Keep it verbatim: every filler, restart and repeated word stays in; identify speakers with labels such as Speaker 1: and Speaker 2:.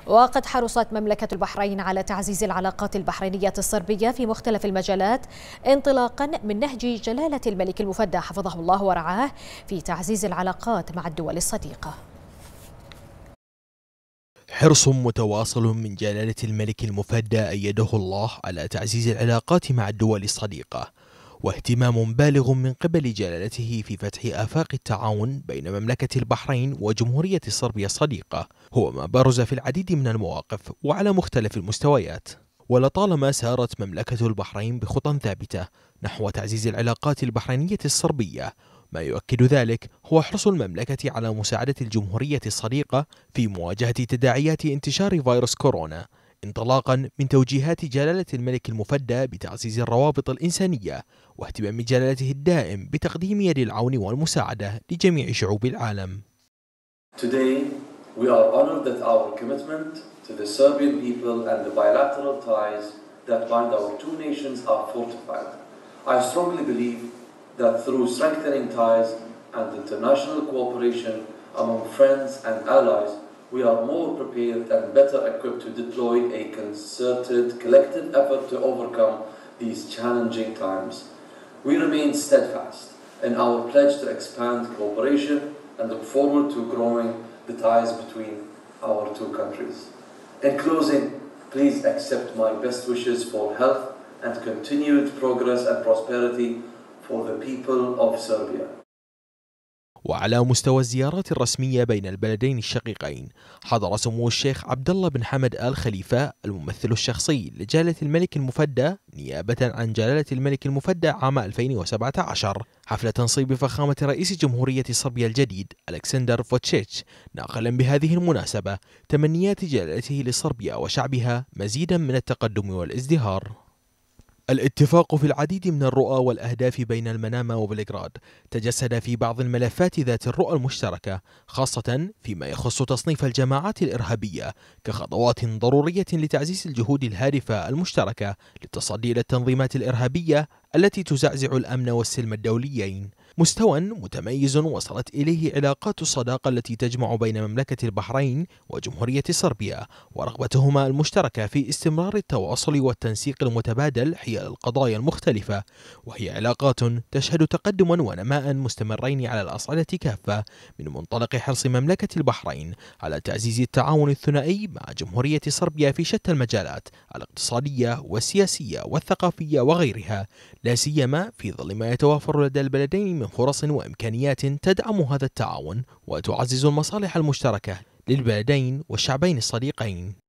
Speaker 1: وقد حرصت مملكة البحرين على تعزيز العلاقات البحرينية الصربية في مختلف المجالات انطلاقا من نهج جلالة الملك المفدى حفظه الله ورعاه في تعزيز العلاقات مع الدول الصديقة.
Speaker 2: حرص متواصل من جلالة الملك المفدى أيده الله على تعزيز العلاقات مع الدول الصديقة، واهتمام بالغ من قبل جلالته في فتح آفاق التعاون بين مملكة البحرين وجمهورية صربيا الصديقة هو ما برز في العديد من المواقف وعلى مختلف المستويات. ولطالما سارت مملكة البحرين بخطى ثابتة نحو تعزيز العلاقات البحرينية الصربية، ما يؤكد ذلك هو حرص المملكة على مساعدة الجمهورية الصديقة في مواجهة تداعيات انتشار فيروس كورونا، انطلاقا من توجيهات جلالة الملك المفدى بتعزيز الروابط الإنسانية واهتمام جلالته الدائم بتقديم يد العون والمساعدة لجميع شعوب العالم.
Speaker 3: Today, we are honored that our commitment to the Serbian people and the bilateral ties that bind our two nations are fortified. I strongly believe that through strengthening ties and international cooperation among friends and allies, we are more prepared and better equipped to deploy a concerted, collective effort to overcome these challenging times. We remain steadfast in our pledge to expand cooperation and look forward to growing the ties between our two countries. In closing, please accept my best wishes for health and continued progress and prosperity for the people of Serbia.
Speaker 2: وعلى مستوى الزيارات الرسمية بين البلدين الشقيقين، حضر سمو الشيخ عبد الله بن حمد آل خليفة الممثل الشخصي لجلالة الملك المفدى نيابة عن جلالة الملك المفدى عام ألفين وسبعة عشر حفل تنصيب فخامة رئيس جمهورية صربيا الجديد ألكسندر فوتشيتش، ناقلا بهذه المناسبة تمنيات جلالته لصربيا وشعبها مزيدا من التقدم والازدهار. الاتفاق في العديد من الرؤى والأهداف بين المنامة وبلغراد تجسد في بعض الملفات ذات الرؤى المشتركة، خاصة فيما يخص تصنيف الجماعات الإرهابية كخطوات ضرورية لتعزيز الجهود الهادفة المشتركة للتصدي إلى التنظيمات الإرهابية التي تزعزع الأمن والسلم الدوليين. مستوى متميز وصلت إليه علاقات الصداقة التي تجمع بين مملكة البحرين وجمهورية صربيا، ورغبتهما المشتركة في استمرار التواصل والتنسيق المتبادل حيال القضايا المختلفة، وهي علاقات تشهد تقدما ونماء مستمرين على الأصعدة كافة، من منطلق حرص مملكة البحرين على تعزيز التعاون الثنائي مع جمهورية صربيا في شتى المجالات الاقتصادية والسياسية والثقافية وغيرها، لا سيما في ظل ما يتوافر لدى البلدين من فرص وإمكانيات تدعم هذا التعاون وتعزز المصالح المشتركة للبلدين والشعبين الصديقين.